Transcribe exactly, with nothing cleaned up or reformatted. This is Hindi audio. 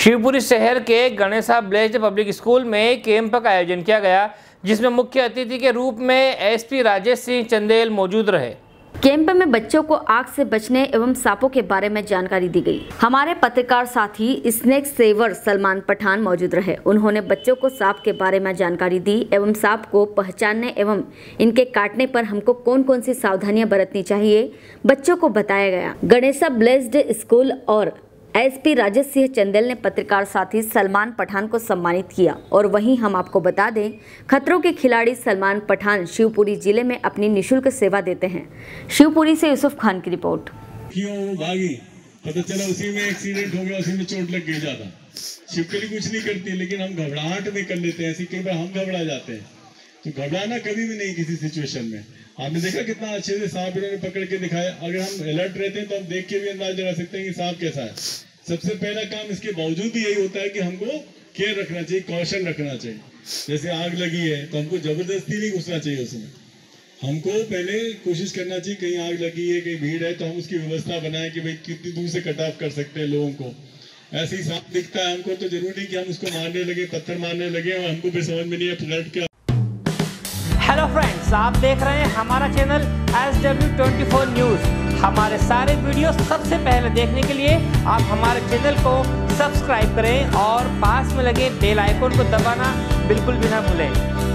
शिवपुरी शहर के गणेशा ब्लेस्ड पब्लिक स्कूल में कैंप का आयोजन किया गया, जिसमें मुख्य अतिथि के रूप में एसपी राजेश सिंह चंदेल मौजूद रहे। कैंप में बच्चों को आग से बचने एवं सांपों के बारे में जानकारी दी गई। हमारे पत्रकार साथी स्नेक सेवर सलमान पठान मौजूद रहे। उन्होंने बच्चों को सांप के बारे में जानकारी दी एवं सांप को पहचानने एवं इनके काटने पर हमको कौन कौन सी सावधानियां बरतनी चाहिए बच्चों को बताया गया। गणेशा ब्लेस्ड स्कूल और एसपी राजेश सिंह चंदेल ने पत्रकार साथी सलमान पठान को सम्मानित किया। और वहीं हम आपको बता दें, खतरों के खिलाड़ी सलमान पठान शिवपुरी जिले में अपनी निशुल्क सेवा देते हैं। शिवपुरी से यूसुफ खान की रिपोर्ट। क्यों वो भागी, पता चला उसी में एक्सीडेंट हो गया, उसी में चोट लग गई ज्यादा। शिवपुरी कुछ नहीं करती, लेकिन हम घबराहट में कर लेते हैं। ऐसी कई बार हम घबरा जाते हैं, तो घबराना कभी भी नहीं किसी सिचुएशन में। आपने देखा कितना अच्छे से सांप इन्होंने पकड़ के दिखाया। अगर हम अलर्ट रहते हैं तो हम देख के भी अंदाज लगा सकते हैं कि सांप कैसा है। सबसे पहला काम इसके बावजूद भी यही होता है कि हमको केयर रखना चाहिए, कॉशन रखना चाहिए। जैसे आग लगी है तो हमको जबरदस्ती नहीं घुसना चाहिए उसमें। हमको पहले कोशिश करना चाहिए, कहीं आग लगी है, कहीं भीड़ है, तो हम उसकी व्यवस्था बनाए कि भाई कितनी दूर से कट ऑफ कर सकते हैं लोगों को। ऐसे ही सांप दिखता है हमको तो जरूरी कि हम उसको मारने लगे, पत्थर मारने लगे, और हमको भी समझ में नहीं है फ्लड क्या। हेलो फ्रेंड्स, आप देख रहे हैं हमारा channel S W twenty four news. हमारे सारे वीडियो सबसे पहले देखने के लिए आप हमारे चैनल को सब्सक्राइब करें और पास में लगे बेल आइकन को दबाना बिल्कुल भी ना भूलें।